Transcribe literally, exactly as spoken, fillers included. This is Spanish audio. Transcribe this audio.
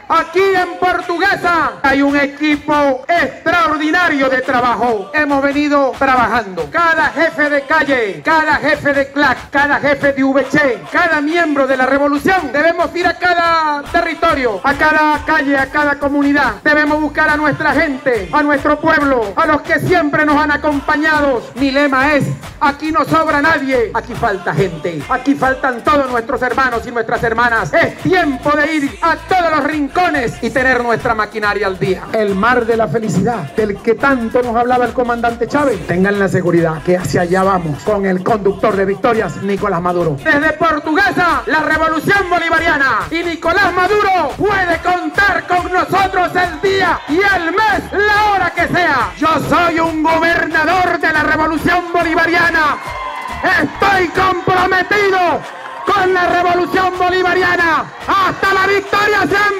aquí en Portuguesa hay un equipo extraordinario de trabajo. Hemos venido trabajando. Cada jefe de calle, cada jefe de C L A C, cada jefe de V C, cada miembro de la revolución, debemos ir a cada territorio, a cada calle, a cada comunidad. Debemos buscar a nuestra gente, a nuestro pueblo, a los que siempre nos han acompañado. Mi lema es: aquí no sobra nadie, aquí falta gente, aquí faltan todos nuestros hermanos y nuestras hermanas. Es tiempo de ir a todos los rincones y tener nuestra maquinaria al día. El mar de la felicidad, del que tanto nos hablaba el comandante Chávez, tengan la seguridad que hacia allá vamos con el conductor de victorias, Nicolás Maduro. Desde Portuguesa, la revolución bolivariana, y Nicolás Maduro puede contar con nosotros el día y el mes, la hora que sea. Yo soy un gobernador de la revolución bolivariana. Estoy comprometido con la revolución bolivariana. ¡Hasta la victoria siempre!